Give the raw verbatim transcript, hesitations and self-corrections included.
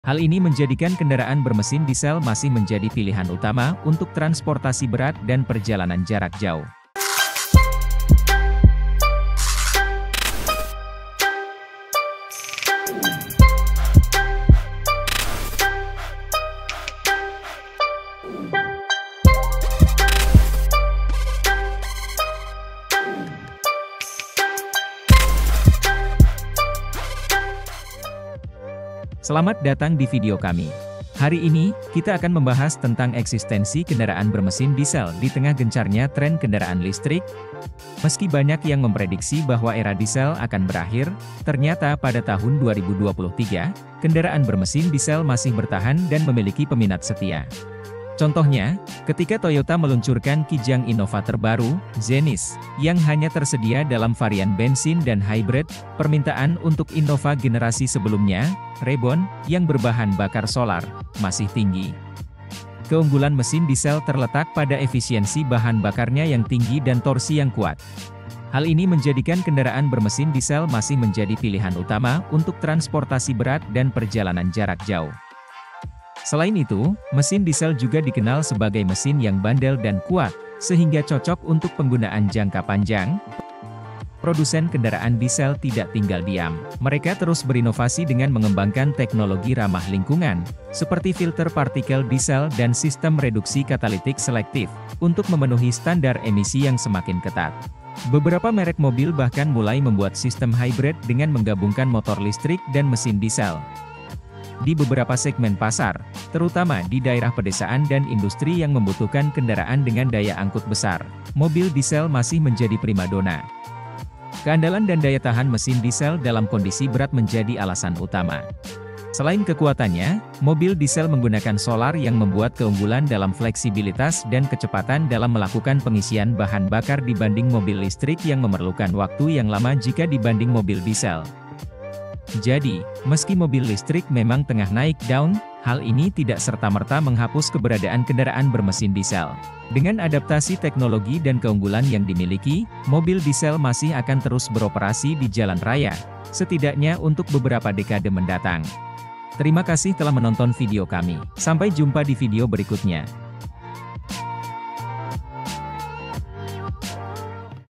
Hal ini menjadikan kendaraan bermesin diesel masih menjadi pilihan utama untuk transportasi berat dan perjalanan jarak jauh. Selamat datang di video kami. Hari ini, kita akan membahas tentang eksistensi kendaraan bermesin diesel di tengah gencarnya tren kendaraan listrik. Meski banyak yang memprediksi bahwa era diesel akan berakhir, ternyata pada tahun dua ribu dua puluh tiga, kendaraan bermesin diesel masih bertahan dan memiliki peminat setia. Contohnya, ketika Toyota meluncurkan Kijang Innova terbaru, Zenith, yang hanya tersedia dalam varian bensin dan hybrid, permintaan untuk Innova generasi sebelumnya, Reborn, yang berbahan bakar solar, masih tinggi. Keunggulan mesin diesel terletak pada efisiensi bahan bakarnya yang tinggi dan torsi yang kuat. Hal ini menjadikan kendaraan bermesin diesel masih menjadi pilihan utama untuk transportasi berat dan perjalanan jarak jauh. Selain itu, mesin diesel juga dikenal sebagai mesin yang bandel dan kuat, sehingga cocok untuk penggunaan jangka panjang. Produsen kendaraan diesel tidak tinggal diam. Mereka terus berinovasi dengan mengembangkan teknologi ramah lingkungan, seperti filter partikel diesel dan sistem reduksi katalitik selektif, untuk memenuhi standar emisi yang semakin ketat. Beberapa merek mobil bahkan mulai membuat sistem hybrid dengan menggabungkan motor listrik dan mesin diesel. Di beberapa segmen pasar, terutama di daerah pedesaan dan industri yang membutuhkan kendaraan dengan daya angkut besar, mobil diesel masih menjadi primadona. Keandalan dan daya tahan mesin diesel dalam kondisi berat menjadi alasan utama. Selain kekuatannya, mobil diesel menggunakan solar yang membuat keunggulan dalam fleksibilitas dan kecepatan dalam melakukan pengisian bahan bakar dibanding mobil listrik yang memerlukan waktu yang lama jika dibanding mobil diesel. Jadi, meski mobil listrik memang tengah naik daun, hal ini tidak serta-merta menghapus keberadaan kendaraan bermesin diesel. Dengan adaptasi teknologi dan keunggulan yang dimiliki, mobil diesel masih akan terus beroperasi di jalan raya, setidaknya untuk beberapa dekade mendatang. Terima kasih telah menonton video kami. Sampai jumpa di video berikutnya.